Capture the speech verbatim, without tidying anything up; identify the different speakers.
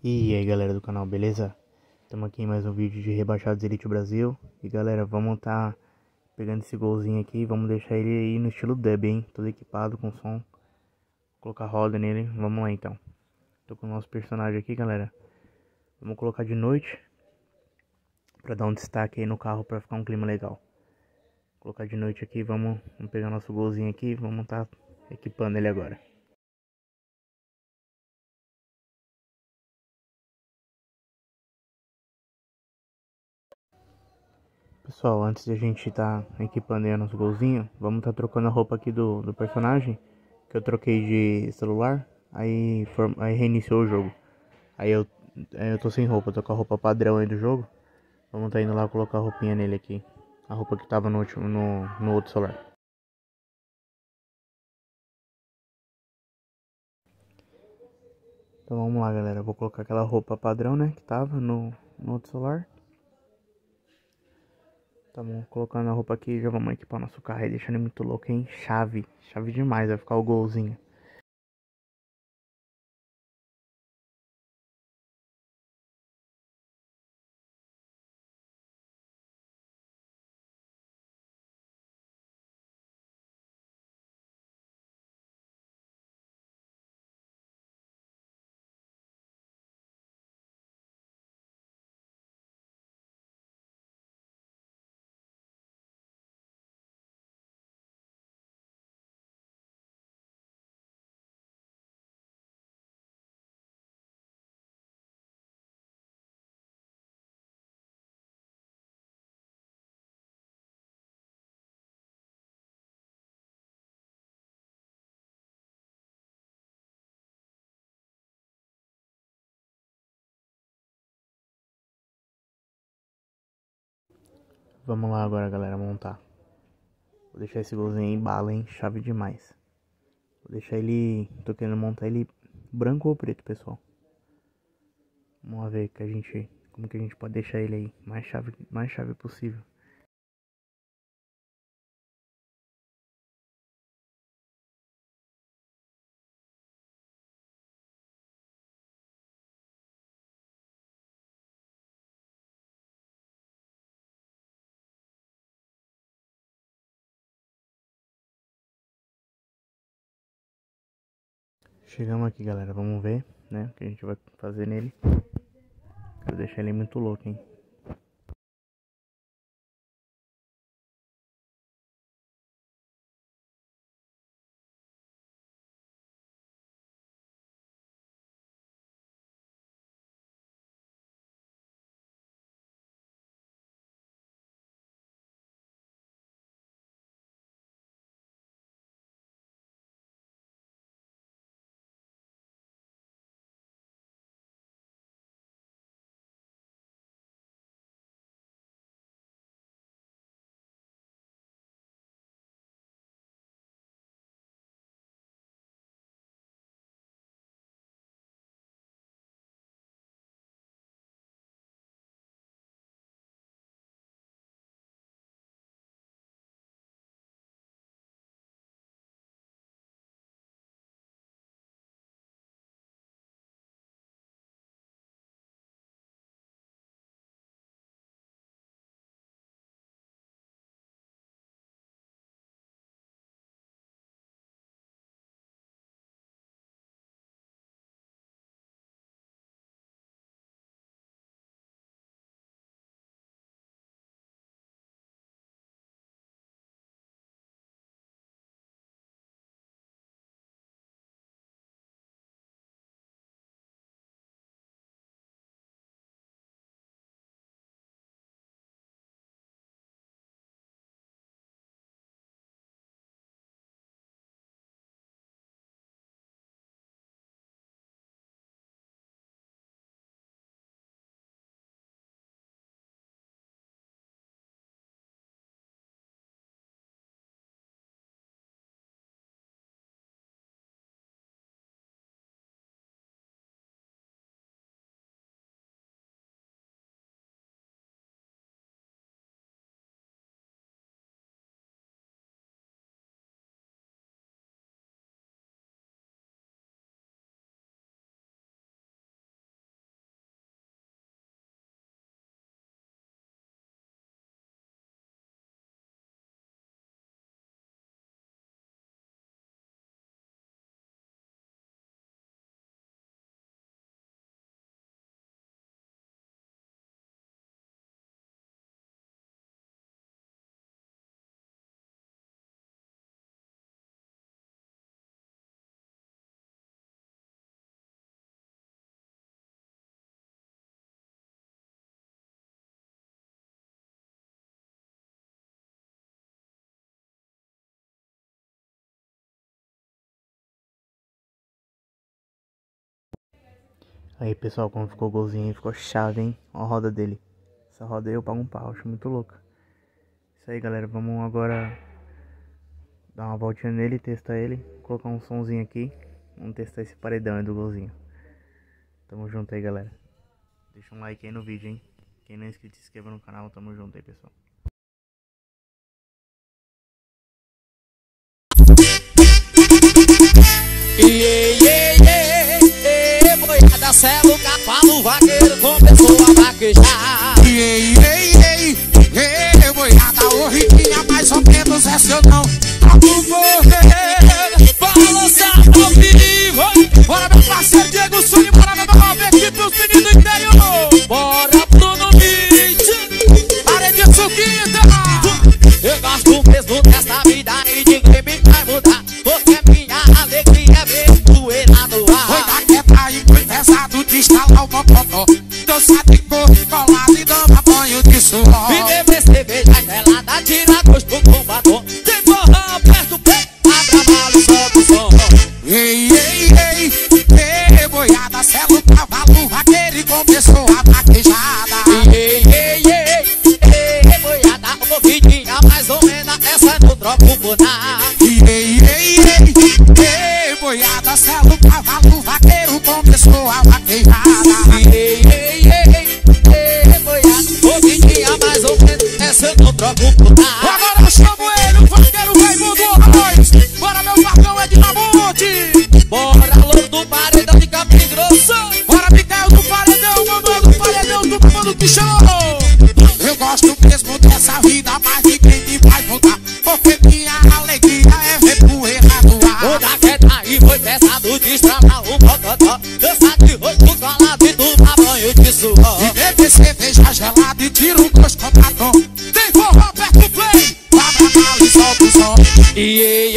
Speaker 1: E aí galera do canal, beleza? Estamos aqui em mais um vídeo de Rebaixados Elite Brasil. E galera, vamos tá pegando esse golzinho aqui, vamos deixar ele aí no estilo dub, hein? Todo equipado com som. Vou colocar roda nele, vamos lá então. Tô com o nosso personagem aqui, galera. Vamos colocar de noite, pra dar um destaque aí no carro, pra ficar um clima legal. Vou colocar de noite aqui, vamos, vamos pegar nosso golzinho aqui, vamos tá equipando ele agora. Pessoal, antes de a gente tá equipando aí o nosso golzinho, vamos tá trocando a roupa aqui do, do personagem, que eu troquei de celular, aí, for, aí reiniciou o jogo. Aí eu, aí eu tô sem roupa, tô com a roupa padrão aí do jogo. Vamos tá indo lá colocar a roupinha nele aqui, a roupa que tava no, último, no, no outro celular. Então vamos lá galera, eu vou colocar aquela roupa padrão, né, que tava no, no outro celular. Estamos colocando a roupa aqui, já vamos equipar nosso carro aí, deixando ele muito louco, hein? Chave, chave demais, vai ficar o golzinho. Vamos lá agora galera, montar. Vou deixar esse golzinho em bala, hein? Chave demais. Vou deixar ele... Tô querendo montar ele branco ou preto, pessoal. Vamos lá ver que a gente... Como que a gente pode deixar ele aí mais chave, mais chave possível. Chegamos aqui galera, vamos ver, né? O que a gente vai fazer nele. Quero deixar ele muito louco, hein? Aí pessoal, como ficou o golzinho aí, ficou chave, hein? Ó a roda dele. Essa roda aí eu pago um pau, acho muito louca. Isso aí galera, vamos agora dar uma voltinha nele, testar ele, colocar um somzinho aqui. Vamos testar esse paredão aí do golzinho. Tamo junto aí galera. Deixa um like aí no vídeo, hein? Quem não é inscrito, se inscreva no canal, tamo junto aí pessoal.
Speaker 2: Iê, iê, iê, iê, boiada, celo, cavalo, vaqueiro, começou a vaquejar.
Speaker 3: Iê, iê, iê, iê, boiada, o riquinha, mais ou menos é seu não. Tá no correr,
Speaker 2: Balançar ao vivo.
Speaker 3: bora meu parceiro Diego Sul, bora meu nova equipe, os meninos do interior.
Speaker 2: Bora Bruno Beat.
Speaker 3: Paredinha Suquita.
Speaker 2: Eu gosto mesmo dessa vida e ninguém me vai mudar, porque minha alegria é ver poeira no
Speaker 3: Foi
Speaker 2: ar.
Speaker 3: da quebra e foi pesado de instalar o mocotó. Dança de corpo colado e dama banho de suor.
Speaker 2: E beber cerveja gelada, tira gosto com batom. Tem forró perto, abra malo, solta o som.
Speaker 3: Ei, ei, ei, ei, boiada, celo, cavalo, vaqueiro e começou a vaquejada.
Speaker 2: Ei, ei, ei, ei, boiada, ouvidinha, mais ou menos, essa não troca o bonar.
Speaker 3: Ei, ei, ei, ei, boiada, celo, cavalo, vaqueiro começou a vaquejada.
Speaker 2: Ei, ei, ei, ei, boiada, ouvidinha, mais ou menos, essa não troca o bonar.
Speaker 3: Agora eu chamo ele, o vaqueiro Raimundo Arroz. Bora meu facão é de Mamute.
Speaker 2: Bora, louco do paredão de Capim Grosso.
Speaker 3: Bora Micael do paredão, mamãe do paredão, do comando que chamou. Eu gosto mesmo dessa vida, mas ninguém me vai mudar, porque minha alegria é ver poeira no
Speaker 2: O
Speaker 3: ar.
Speaker 2: da queda aí foi pesado, destravar o bocotó. Dança de rosto colado e tomar banho de suor.
Speaker 3: E beber cerveja gelada e tira o gosto com batom. Tem forró perto do play, abra mal e solta o som.
Speaker 2: E